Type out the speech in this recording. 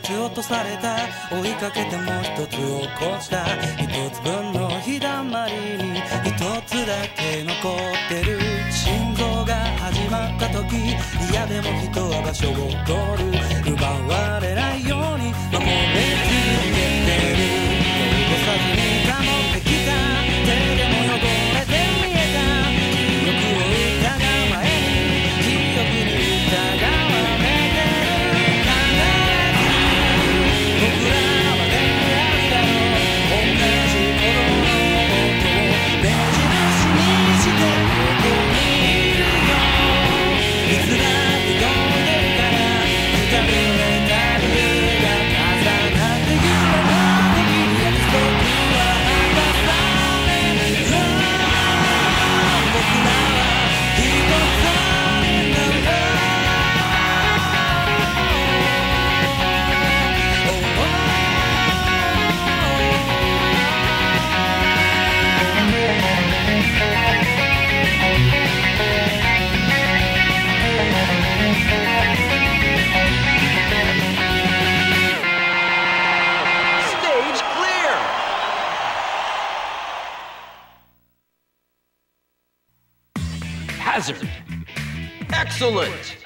つ落とされた、追いかけてもう一つ落っこちた、一つ分の日だまりに一つだけ残ってる。心臓が始まった時、嫌でも人は場所を取る。奪われないように守れ続けてる。汚さずに保ってきた、手でも汚れて見えた記憶を疑う前に記憶に疑われてる。必ず僕らは出会うだろう。同じ頃の音を目印にしてここにいるよ。いつだって飛んでるからくたびれた理由が重なって揺れた時に約束は果たされる。僕らは一つになる。 Stage clear! Hazard. Excellent.